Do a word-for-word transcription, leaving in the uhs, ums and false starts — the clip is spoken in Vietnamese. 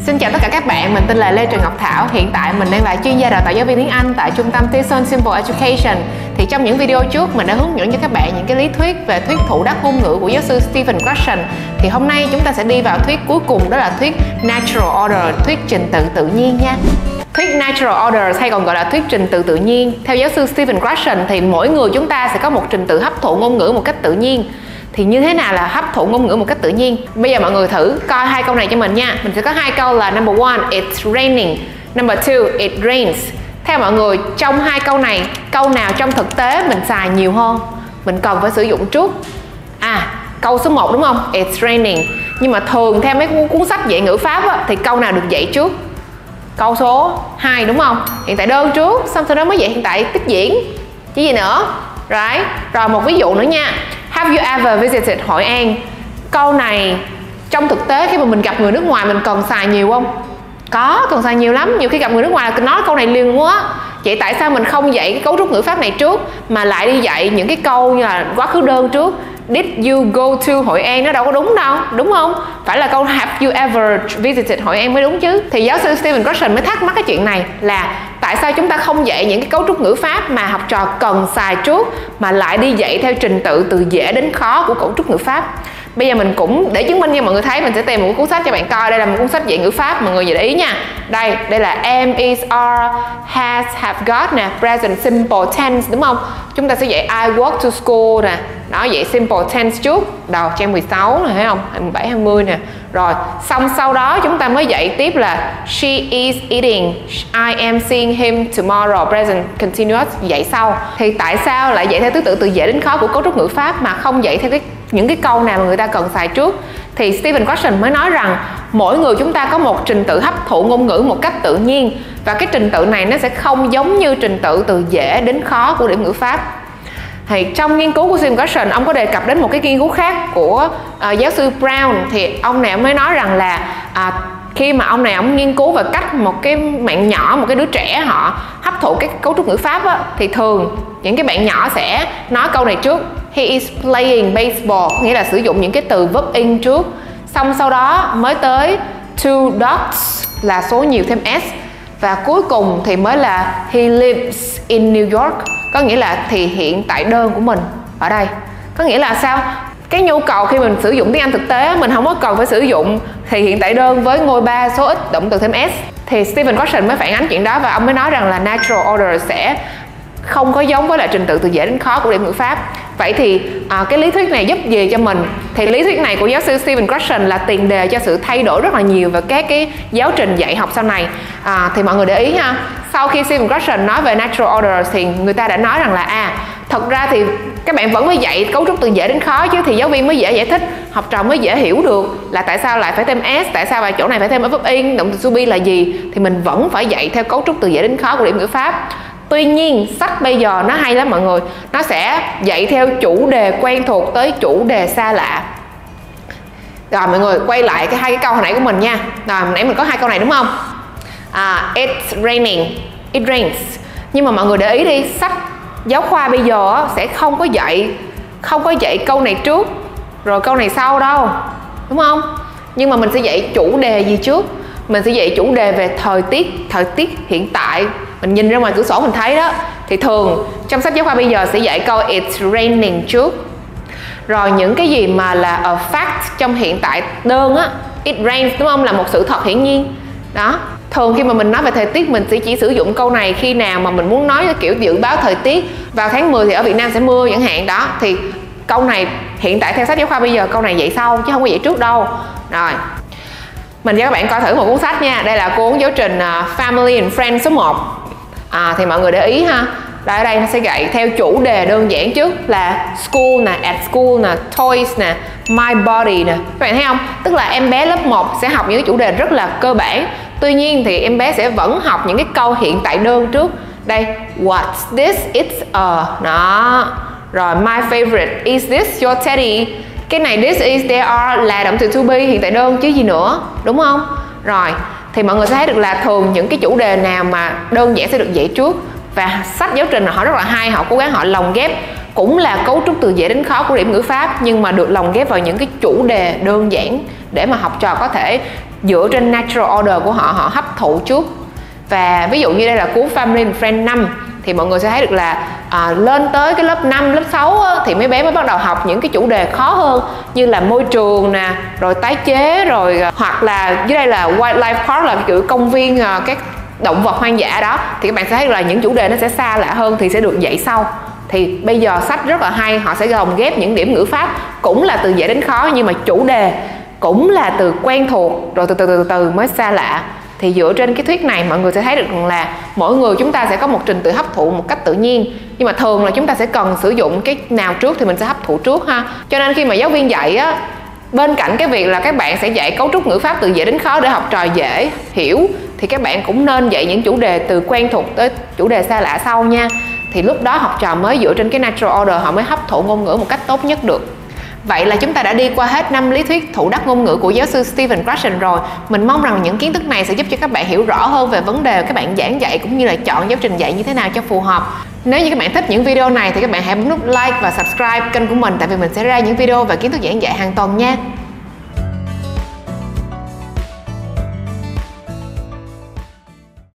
Xin chào tất cả các bạn, mình tên là Lê Trần Ngọc Thảo. Hiện tại mình đang là chuyên gia đào tạo giáo viên tiếng Anh tại trung tâm Pearson Simple Education. Thì trong những video trước mình đã hướng dẫn cho các bạn những cái lý thuyết về thuyết thụ đắc ngôn ngữ của giáo sư Stephen Krashen. Thì hôm nay chúng ta sẽ đi vào thuyết cuối cùng, đó là thuyết Natural Order, thuyết trình tự tự nhiên nha. Thuyết Natural Order hay còn gọi là thuyết trình tự tự nhiên, theo giáo sư Stephen Krashen thì mỗi người chúng ta sẽ có một trình tự hấp thụ ngôn ngữ một cách tự nhiên. Thì như thế nào là hấp thụ ngôn ngữ một cách tự nhiên? Bây giờ mọi người thử coi hai câu này cho mình nha. Mình sẽ có hai câu là number one, it's raining. Number two, it rains. Theo mọi người, trong hai câu này, câu nào trong thực tế mình xài nhiều hơn? Mình cần phải sử dụng trước. À, câu số một đúng không? It's raining. Nhưng mà thường theo mấy cuốn sách dạy ngữ pháp á, thì câu nào được dạy trước? Câu số hai đúng không? Hiện tại đơn trước, xong sau đó mới dạy hiện tại tiếp diễn. Chứ gì nữa? Right. Rồi một ví dụ nữa nha. Have you ever visited Hội An? Câu này trong thực tế khi mà mình gặp người nước ngoài mình cần xài nhiều không? Có, cần xài nhiều lắm. Nhiều khi gặp người nước ngoài là nói câu này liền quá. Vậy tại sao mình không dạy cái cấu trúc ngữ pháp này trước mà lại đi dạy những cái câu như là quá khứ đơn trước? Did you go to Hội An? Nó đâu có đúng đâu, đúng không? Phải là câu have you ever visited Hội An mới đúng chứ. Thì giáo sư Stephen Krashen mới thắc mắc cái chuyện này là tại sao chúng ta không dạy những cái cấu trúc ngữ pháp mà học trò cần xài trước mà lại đi dạy theo trình tự từ dễ đến khó của cấu trúc ngữ pháp. Bây giờ mình cũng để chứng minh cho mọi người thấy, mình sẽ tìm một cuốn sách cho bạn coi. Đây là một cuốn sách dạy ngữ pháp, mọi người để ý nha. Đây, đây là am, is, are, has, have got nè, present simple tense đúng không? Chúng ta sẽ dạy I walk to school nè. Đó, vậy simple tense trước, đầu trang mười sáu nè, thấy không? mười bảy, hai mươi nè. Rồi, xong sau đó chúng ta mới dạy tiếp là she is eating, I am seeing him tomorrow, present continuous dạy sau. Thì tại sao lại dạy theo thứ tự từ dễ đến khó của cấu trúc ngữ pháp mà không dạy theo cái những cái câu nào mà người ta cần xài trước? Thì Stephen Krashen mới nói rằng mỗi người chúng ta có một trình tự hấp thụ ngôn ngữ một cách tự nhiên, và cái trình tự này nó sẽ không giống như trình tự từ dễ đến khó của điểm ngữ pháp. Thì trong nghiên cứu của Stephen Krashen, ông có đề cập đến một cái nghiên cứu khác của uh, giáo sư Brown. Thì ông này ông mới nói rằng là uh, khi mà ông này ông nghiên cứu về cách một cái bạn nhỏ, một cái đứa trẻ họ hấp thụ cái cấu trúc ngữ pháp á, thì thường những cái bạn nhỏ sẽ nói câu này trước, he is playing baseball, nghĩa là sử dụng những cái từ verb in trước, xong sau đó mới tới two dogs là số nhiều thêm s, và cuối cùng thì mới là he lives in New York, có nghĩa là thì hiện tại đơn của mình ở đây. Có nghĩa là sao? Cái nhu cầu khi mình sử dụng tiếng Anh thực tế, mình không có cần phải sử dụng thì hiện tại đơn với ngôi ba số ít động từ thêm s. Thì Stephen Krashen mới phản ánh chuyện đó, và ông mới nói rằng là natural order sẽ không có giống với lại trình tự từ dễ đến khó của điểm ngữ pháp. Vậy thì à, cái lý thuyết này giúp gì cho mình? Thì lý thuyết này của giáo sư Stephen Krashen là tiền đề cho sự thay đổi rất là nhiều về các cái giáo trình dạy học sau này. À, thì mọi người để ý ha, sau khi Stephen Krashen nói về natural order thì người ta đã nói rằng là à, thật ra thì các bạn vẫn phải dạy cấu trúc từ dễ đến khó chứ, thì giáo viên mới dễ giải thích, học trò mới dễ hiểu được là tại sao lại phải thêm s, tại sao vào chỗ này phải thêm verb in, động từ to be là gì. Thì mình vẫn phải dạy theo cấu trúc từ dễ đến khó của điểm ngữ pháp. Tuy nhiên sách bây giờ nó hay lắm mọi người, nó sẽ dạy theo chủ đề quen thuộc tới chủ đề xa lạ. Rồi mọi người quay lại cái hai cái câu hồi nãy của mình nha. Rồi hồi nãy mình có hai câu này đúng không? À, it's raining, it rains. Nhưng mà mọi người để ý đi, sách giáo khoa bây giờ sẽ không có dạy không có dạy câu này trước rồi câu này sau đâu, đúng không? Nhưng mà mình sẽ dạy chủ đề gì trước? Mình sẽ dạy chủ đề về thời tiết, thời tiết hiện tại. Mình nhìn ra ngoài cửa sổ mình thấy đó. Thì thường trong sách giáo khoa bây giờ sẽ dạy câu it's raining trước. Rồi những cái gì mà là a fact trong hiện tại đơn á, it rains đúng không, là một sự thật hiển nhiên. Đó. Thường khi mà mình nói về thời tiết mình sẽ chỉ sử dụng câu này khi nào mà mình muốn nói kiểu dự báo thời tiết. Vào tháng mười thì ở Việt Nam sẽ mưa chẳng hạn đó. Thì câu này hiện tại theo sách giáo khoa bây giờ câu này dạy sau chứ không có dạy trước đâu. Rồi. Mình cho các bạn coi thử một cuốn sách nha. Đây là cuốn giáo trình uh, Family and Friends số một. À, thì mọi người để ý ha. Đây, ở đây nó sẽ dạy theo chủ đề đơn giản trước là school nè, at school nè, toys nè, my body nè. Các bạn thấy không? Tức là em bé lớp một sẽ học những cái chủ đề rất là cơ bản. Tuy nhiên thì em bé sẽ vẫn học những cái câu hiện tại đơn trước. Đây, what's this? It's a. Đó. Rồi, my favorite. Is this your teddy? Cái này this is, there are là động từ to be hiện tại đơn chứ gì nữa, đúng không? Rồi, thì mọi người sẽ thấy được là thường những cái chủ đề nào mà đơn giản sẽ được dạy trước. Và sách giáo trình họ rất là hay, họ cố gắng họ lồng ghép cũng là cấu trúc từ dễ đến khó của điểm ngữ pháp, nhưng mà được lồng ghép vào những cái chủ đề đơn giản để mà học trò có thể dựa trên natural order của họ, họ hấp thụ trước. Và ví dụ như đây là cuốn Family and Friends năm, thì mọi người sẽ thấy được là à, lên tới cái lớp năm, lớp sáu á, thì mấy bé mới bắt đầu học những cái chủ đề khó hơn, như là môi trường nè, rồi tái chế, rồi hoặc là dưới đây là Wildlife Park, là kiểu công viên à, các động vật hoang dã đó, thì các bạn sẽ thấy là những chủ đề nó sẽ xa lạ hơn thì sẽ được dạy sau. Thì bây giờ sách rất là hay, họ sẽ lồng ghép những điểm ngữ pháp cũng là từ dễ đến khó, nhưng mà chủ đề cũng là từ quen thuộc rồi từ từ từ từ mới xa lạ. Thì dựa trên cái thuyết này mọi người sẽ thấy được rằng là mỗi người chúng ta sẽ có một trình tự hấp thụ một cách tự nhiên, nhưng mà thường là chúng ta sẽ cần sử dụng cái nào trước thì mình sẽ hấp thụ trước ha. Cho nên khi mà giáo viên dạy á, bên cạnh cái việc là các bạn sẽ dạy cấu trúc ngữ pháp từ dễ đến khó để học trò dễ hiểu, thì các bạn cũng nên dạy những chủ đề từ quen thuộc tới chủ đề xa lạ sau nha. Thì lúc đó học trò mới dựa trên cái natural order họ mới hấp thụ ngôn ngữ một cách tốt nhất được. Vậy là chúng ta đã đi qua hết năm lý thuyết thụ đắc ngôn ngữ của giáo sư Stephen Krashen rồi. Mình mong rằng những kiến thức này sẽ giúp cho các bạn hiểu rõ hơn về vấn đề các bạn giảng dạy, cũng như là chọn giáo trình dạy như thế nào cho phù hợp. Nếu như các bạn thích những video này thì các bạn hãy bấm nút like và subscribe kênh của mình, tại vì mình sẽ ra những video về kiến thức giảng dạy hàng tuần nha.